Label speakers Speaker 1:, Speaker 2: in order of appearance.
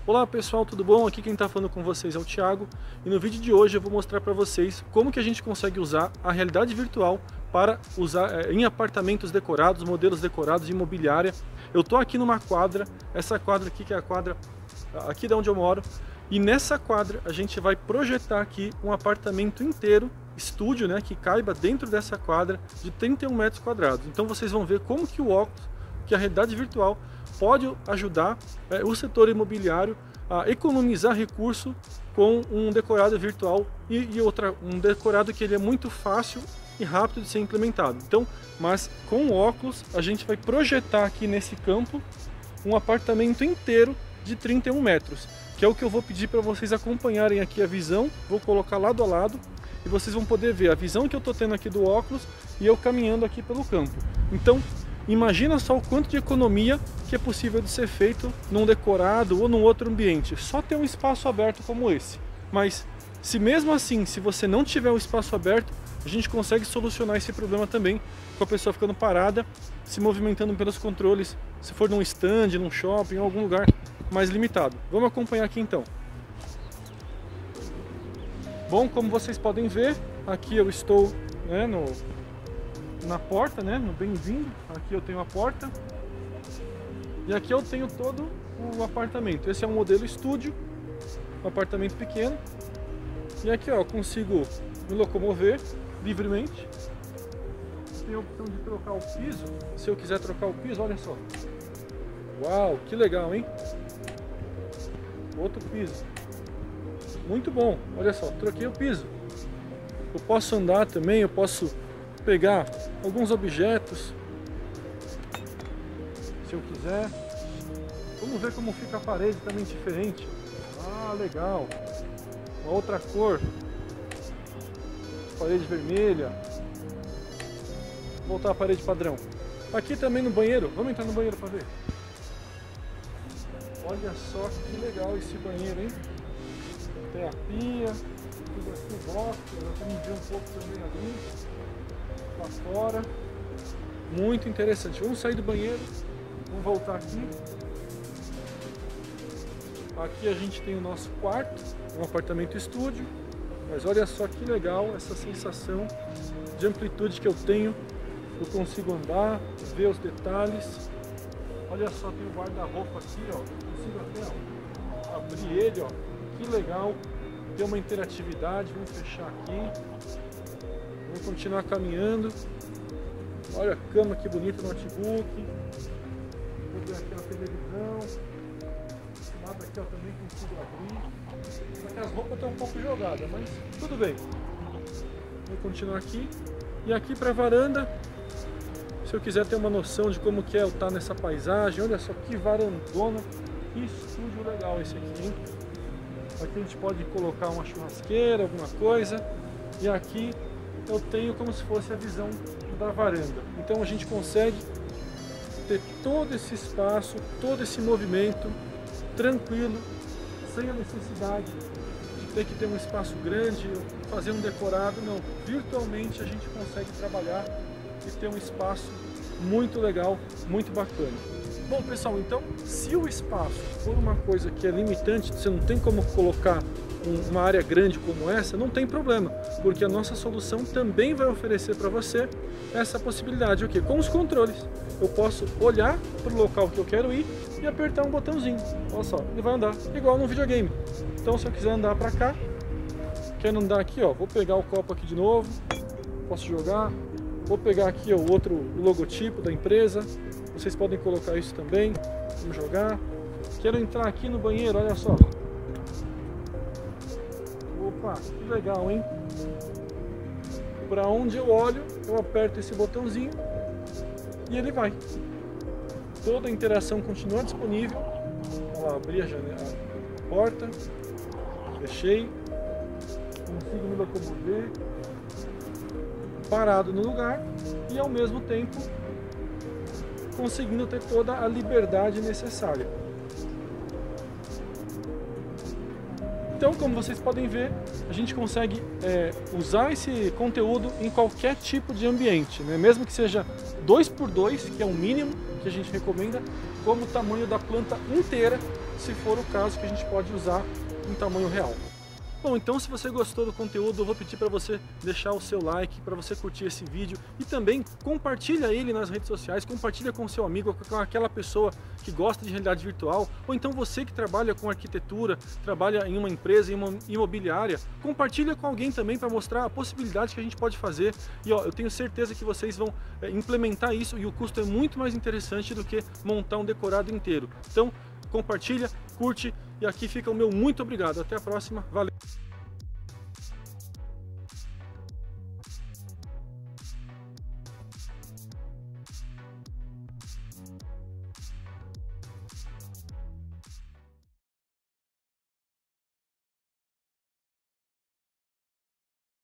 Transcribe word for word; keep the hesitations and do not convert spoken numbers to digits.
Speaker 1: Olá pessoal, tudo bom? Aqui quem está falando com vocês é o Thiago e no vídeo de hoje eu vou mostrar para vocês como que a gente consegue usar a realidade virtual para usar em apartamentos decorados, modelos decorados de imobiliária. Eu estou aqui numa quadra, essa quadra aqui que é a quadra aqui de onde eu moro, e nessa quadra a gente vai projetar aqui um apartamento inteiro, estúdio, né, que caiba dentro dessa quadra de trinta e um metros quadrados. Então vocês vão ver como que o óculos, que a realidade virtual pode ajudar é, o setor imobiliário a economizar recurso com um decorado virtual e, e outra, um decorado que ele é muito fácil e rápido de ser implementado. Então, mas com o óculos a gente vai projetar aqui nesse campo um apartamento inteiro de trinta e um metros, que é o que eu vou pedir para vocês acompanharem aqui a visão. Vou colocar lado a lado e vocês vão poder ver a visão que eu estou tendo aqui do óculos e eu caminhando aqui pelo campo. Então, imagina só o quanto de economia que é possível de ser feito num decorado ou num outro ambiente, só ter um espaço aberto como esse. Mas se mesmo assim, se você não tiver um espaço aberto, a gente consegue solucionar esse problema também, com a pessoa ficando parada, se movimentando pelos controles, se for num stand, num shopping, em algum lugar mais limitado. Vamos acompanhar aqui então. Bom, como vocês podem ver, aqui eu estou, né, no... na porta, né, no bem-vindo. Aqui eu tenho a porta e aqui eu tenho todo o apartamento. Esse é um modelo estúdio, um apartamento pequeno, e aqui ó, eu consigo me locomover livremente. Tem a opção de trocar o piso, se eu quiser trocar o piso, olha só. Uau, que legal, hein? Outro piso, muito bom. Olha só, troquei o piso. Eu posso andar também, eu posso pegar alguns objetos, se eu quiser. Vamos ver como fica a parede também diferente. Ah, legal. Uma outra cor. Parede vermelha. Voltar a parede padrão. Aqui também no banheiro. Vamos entrar no banheiro para ver. Olha só que legal esse banheiro, hein? Tem a pia, tudo aqui, box. Eu vou ver um pouco também ali. Lá fora, muito interessante. Vamos sair do banheiro, vamos voltar aqui. Aqui a gente tem o nosso quarto, um apartamento estúdio, mas olha só que legal essa sensação de amplitude que eu tenho. Eu consigo andar, ver os detalhes. Olha só, tem o guarda-roupa aqui, ó. Eu consigo até ó, abrir ele, ó. Que legal, tem uma interatividade. Vamos fechar aqui. Vou continuar caminhando. Olha a cama que bonita, o notebook. Vou ver aqui a televisão. Esse lado aqui ó, também consigo abrir. Só que as roupas estão um pouco jogadas, mas tudo bem. Vou continuar aqui. E aqui para a varanda, se eu quiser ter uma noção de como que é eu estar nessa paisagem. Olha só que varandona. Que estúdio legal esse aqui, hein? Aqui a gente pode colocar uma churrasqueira, alguma coisa. E aqui eu tenho como se fosse a visão da varanda. Então a gente consegue ter todo esse espaço, todo esse movimento tranquilo, sem a necessidade de ter que ter um espaço grande, fazer um decorado. Não, virtualmente a gente consegue trabalhar e ter um espaço muito legal, muito bacana. Bom pessoal, então se o espaço for uma coisa que é limitante, você não tem como colocar uma área grande como essa, não tem problema, porque a nossa solução também vai oferecer para você essa possibilidade. O que? Com os controles, eu posso olhar para o local que eu quero ir e apertar um botãozinho. Olha só, ele vai andar igual no videogame. Então se eu quiser andar para cá, quero andar aqui, ó, vou pegar o copo aqui de novo, posso jogar, vou pegar aqui ó, o outro o logotipo da empresa, vocês podem colocar isso também, vamos jogar. Quero entrar aqui no banheiro, olha só. Opa, que legal, hein? Para onde eu olho, eu aperto esse botãozinho e ele vai. Toda a interação continua disponível. Vou abrir a janela, a porta, fechei, consigo me locomover, parado no lugar e ao mesmo tempo conseguindo ter toda a liberdade necessária. Então, como vocês podem ver, a gente consegue é, usar esse conteúdo em qualquer tipo de ambiente, né? Mesmo que seja dois por dois, que é o mínimo que a gente recomenda, como o tamanho da planta inteira se for o caso que a gente pode usar em tamanho real. Bom, então se você gostou do conteúdo, eu vou pedir para você deixar o seu like, para você curtir esse vídeo e também compartilha ele nas redes sociais, compartilha com seu amigo, com aquela pessoa que gosta de realidade virtual, ou então você que trabalha com arquitetura, trabalha em uma empresa, em uma imobiliária, compartilha com alguém também para mostrar a possibilidade que a gente pode fazer. E ó, eu tenho certeza que vocês vão é, implementar isso e o custo é muito mais interessante do que montar um decorado inteiro. Então, compartilha, curte e aqui fica o meu muito obrigado. Até a próxima. Valeu!